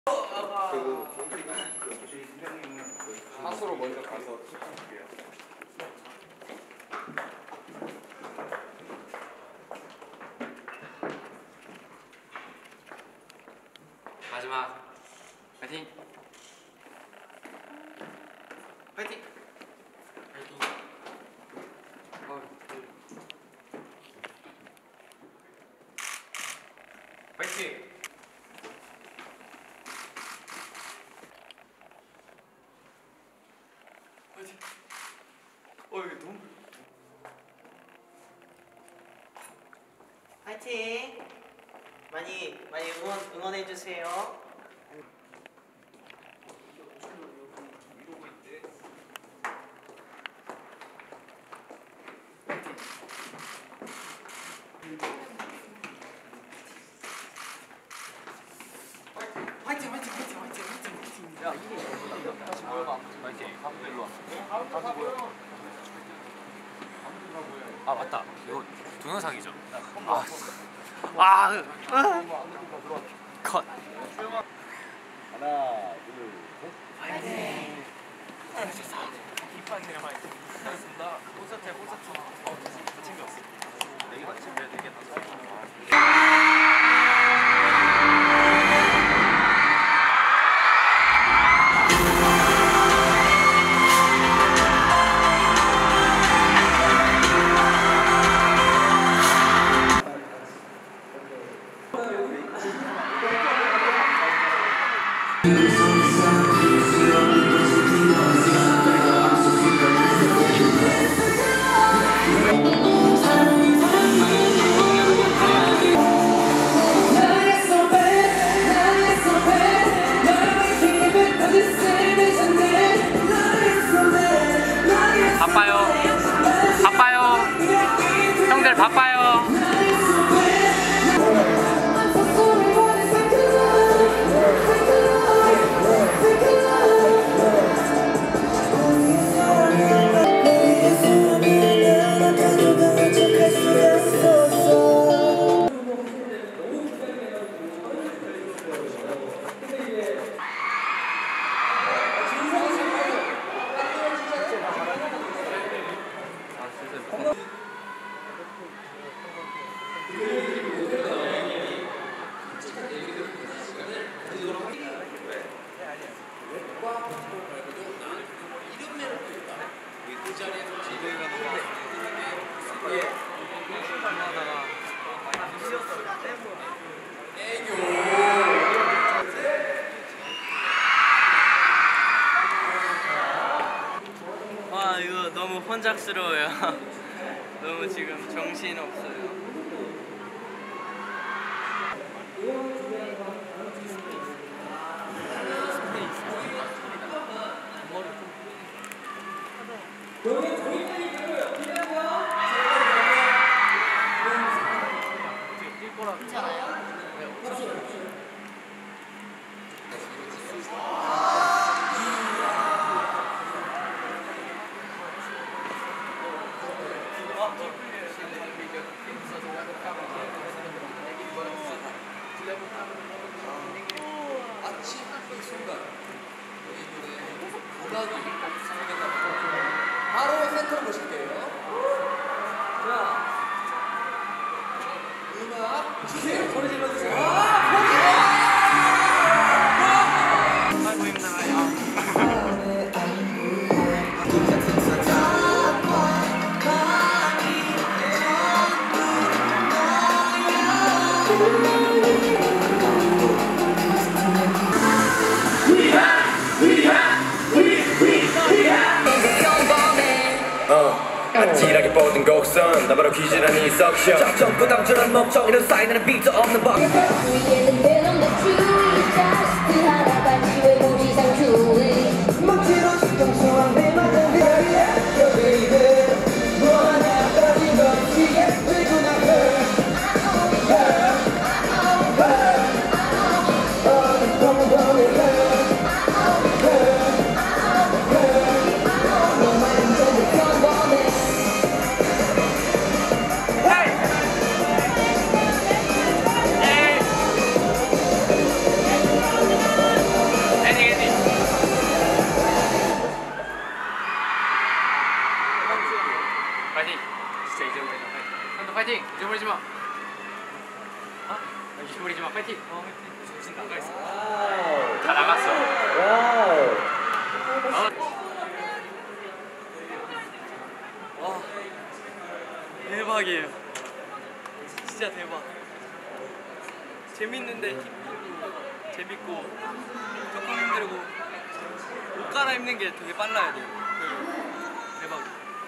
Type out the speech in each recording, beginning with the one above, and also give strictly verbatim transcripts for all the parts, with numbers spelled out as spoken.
사수로 먼저 가서 시작할게요. 마지막 파이팅! 파이팅! 파이팅! 어, 파이팅! 파이팅! 어 이게 너무 파이팅! 많이 많이 응원 응원해 주세요. 화이팅! 화이팅! 화이팅! 화이팅! 화이팅! 화이팅! 야 이게 다시 모여봐. 화이팅! 한번 일로 와. 다시 모여. 아 맞다. 이거 동영상이죠. 아, 아, 아. 컷. 하나, 둘, 셋. 파이팅! 잘하셨어. 이판이네 화이팅. 잘했습니다. 콘서트야 콘서트. 어, 다 챙겼어. 네 개 다 챙겨야 돼. 네 개 다 챙겨. 바빠요. 바빠요. 형들 바빠요. 와 이거 너무 혼작스러워요. 너무 지금 정신 없어요. 아침 이 순간 음악이 바로 센터로 보실게요. 자, 음악 주세요. 소리 질러주세요. 아이고 힘들어요. 아찔하게 뻗은 곡선 나 바로 기질한 이 석션 점점 부담처럼 멈춰 이런 사이는 비트 없는 법 위에는 배는 주의 자식들 하나같이 외모지상 주의 멋지로 시정소한 내 맞은 그야 Yo baby 너 하나까지 넘치게 들고 나가 Her Her 어느 뻔뻔해 Her Her Her 너만 전부 평범해 Hey! 대박이에요. 진짜 대박. 재밌는데 힘들고 재밌고 조금 힘들고 옷 갈아입는 게 되게 빨라야 돼요. 그 대박.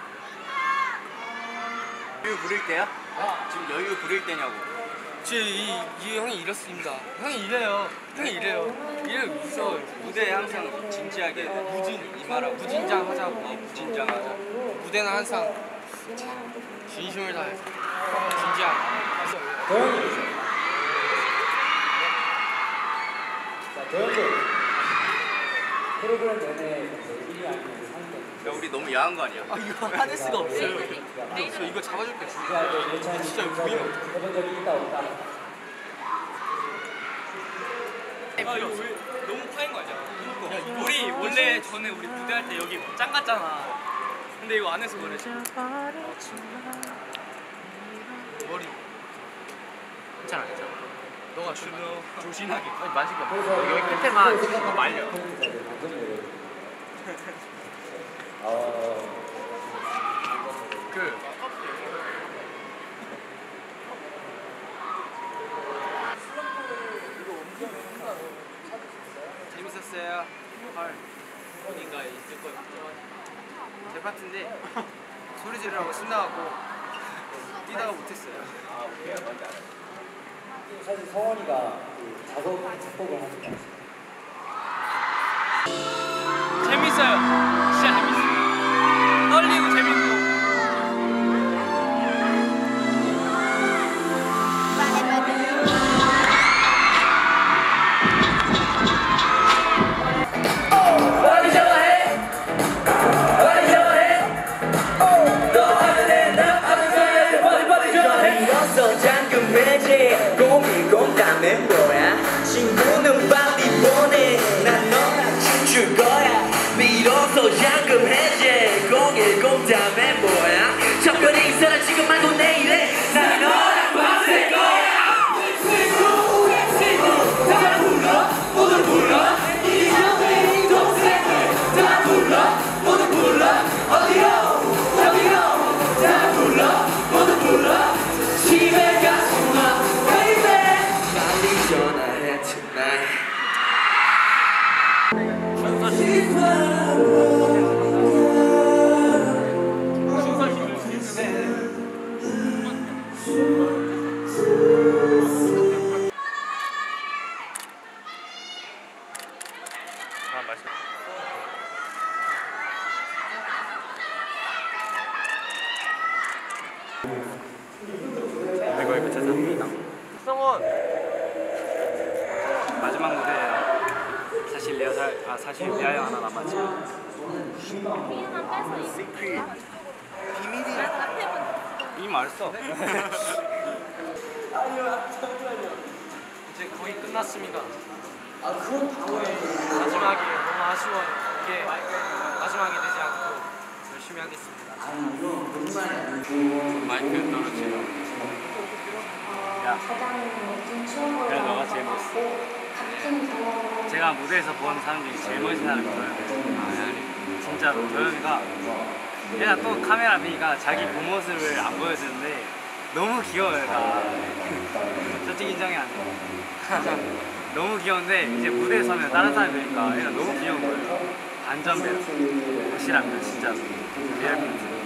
여유 부릴 때야? 지금 여유 부릴 때냐고. 지금 이, 이 형이 이렇습니다. 형이 이래요. 형이 이래요. 이래 무서워요. 무대에 항상 진지하게 무진 이말하고 무진장 하자고. 어, 무진장 하자. 무대는 항상 진심을 다해서 진지하게. 프로그램 내내 일 위 아니면 삼 등. 야 우리 너무 야한 거 아니야? 아 이거 화낼 수가 없어요. 이거 없어. 이거 잡아줄게. 진짜 진짜 이거 보이면 해본 적이 있다 없다. 아 이거 왜 너무 파인 거 아니야? 야, 우리 원래 전에 우리 무대할 때 여기 짱 같잖아. 근데 이거 안에서 그래. 머리. 괜찮아, 괜찮아. 너가 준호 조신하게. 아니 마시고. 여기 끝에만 지금 말려. 어, 그. 재밌었어요. 헐. 어딘가 있을 거예요. 제 파트인데 소리 지르라고 신나갖고 뛰다가 못했어요. 사실 성원이가 그 작업 작곡을 하니까 재밌어요. 진짜 재밌어요. 떨리고 재밌고. 어디 좋아해? 어디 좋아해? 너 하늘에 나 하늘에 어디 어디 좋아해? 이어서 잠금 해제 고민 공감해 뭐야? 친구는 빨리 보내 난 너랑 춤출 거야 비로소 잠금 해제 공일 공감해 뭐야? 첫별이 있어라 지금 말고 내일에 난 너랑 밤샐 거야 친구 친구 다 불러 모두 불러 이정이 동생들 다 불러 모두 불러 어디로 어디로 다 불러 모두 불러 집에 가서마 baby 빨리 전화해 tonight 아 맛있어. 이거 이거 죄송합니다. 성원 마지막 무대예요. 사실 리허설 아 사실 리하영 하나 남았지만 비밀이야. 이미 말했어. 이제 거의 끝났습니다. 아 그건 마지막이에요. 너무 아쉬워요. 이게 마지막이 되지 않고 열심히 하겠습니다. 마이크 떨어지려. 야, 그래 너가 제일 멋있어. 제가 무대에서 본 사람 중에 제일 멋진 사람이 도현이. 진짜로 도현이가 얘가 또 카메라 비니까 자기 본 모습을 안 보여주는데 너무 귀여워요. 얘가. 솔직히 인정이 안 돼. 너무 귀여운데 이제 무대에 서면 다른 사람이 보니까 얘가 너무 귀여운 거예요. 안전벨 확실합니다. 진짜 리얼 팬츠.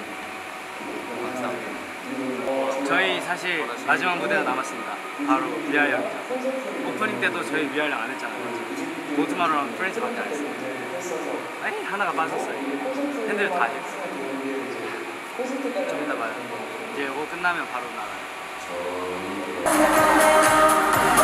저희 사실 마지막 무대가 남았습니다. 바로 리하영. 오프닝 때도 저희 리하영 안 했잖아요. 모두마루랑 프렌즈밖에 안 했어요. 아니 하나가 빠졌어요. 팬들 다 해요. 좀 이따 봐요. 이제 이거 끝나면 바로 나가요.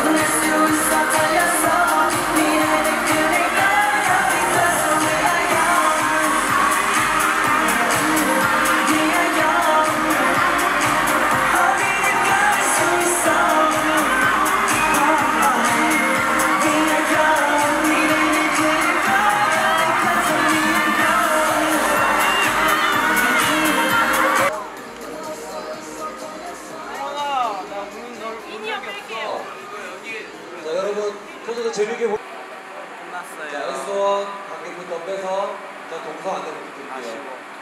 자 여러분 콘서트 재밌게 보. 끝났어요. 자 에스원 관객분 덤벼서 저 동서 안내 부탁드릴게요. 아쉬워.